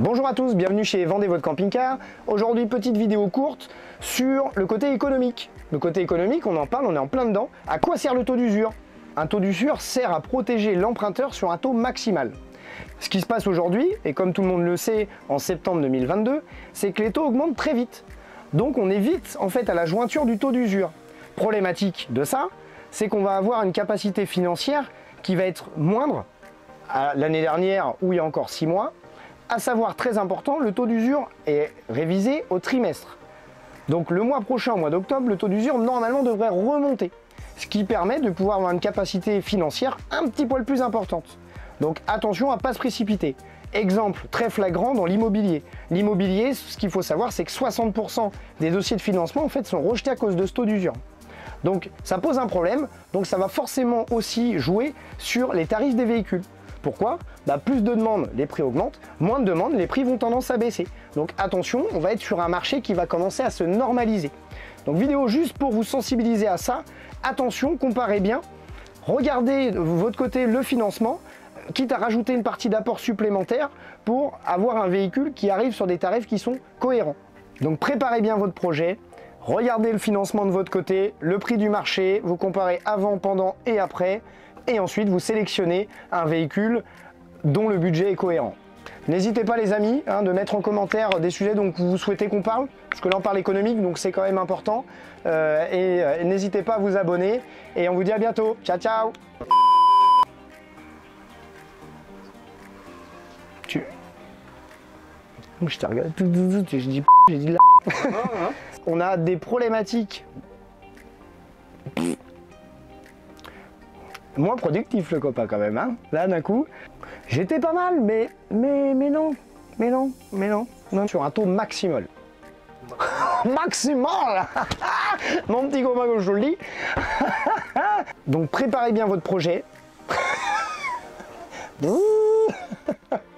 Bonjour à tous, bienvenue chez Vendez votre camping-car. Aujourd'hui, petite vidéo courte sur le côté économique. Le côté économique, on en parle, on est en plein dedans. À quoi sert le taux d'usure? Un taux d'usure sert à protéger l'emprunteur sur un taux maximal. Ce qui se passe aujourd'hui, et comme tout le monde le sait en septembre 2022, c'est que les taux augmentent très vite. Donc on est vite en fait à la jointure du taux d'usure. Problématique de ça, c'est qu'on va avoir une capacité financière qui va être moindre à l'année dernière ou il y a encore 6 mois. À savoir, très important, le taux d'usure est révisé au trimestre. Donc le mois prochain, au mois d'octobre, le taux d'usure normalement devrait remonter. Ce qui permet de pouvoir avoir une capacité financière un petit poil plus importante. Donc attention à ne pas se précipiter. Exemple très flagrant dans l'immobilier. L'immobilier, ce qu'il faut savoir, c'est que 60% des dossiers de financement en fait, sont rejetés à cause de ce taux d'usure. Donc ça pose un problème, donc ça va forcément aussi jouer sur les tarifs des véhicules. Pourquoi? Plus de demandes, les prix augmentent, moins de demandes, les prix vont tendance à baisser. Donc attention, on va être sur un marché qui va commencer à se normaliser. Donc vidéo juste pour vous sensibiliser à ça. Attention, comparez bien, regardez de votre côté le financement, quitte à rajouter une partie d'apport supplémentaire pour avoir un véhicule qui arrive sur des tarifs qui sont cohérents. Donc préparez bien votre projet, regardez le financement de votre côté, le prix du marché, vous comparez avant, pendant et après. Et ensuite, vous sélectionnez un véhicule dont le budget est cohérent. N'hésitez pas les amis de mettre en commentaire des sujets dont vous souhaitez qu'on parle, parce que là on parle économique, donc c'est quand même important. N'hésitez pas à vous abonner, et on vous dit à bientôt. Ciao, ciao. Je te regarde, j'ai dit là. On a des problématiques. Moins productif le copain quand même, hein. Là d'un coup, j'étais pas mal, mais non, sur un taux maximal. Maximal. Mon petit copain comme je le dis. Donc préparez bien votre projet.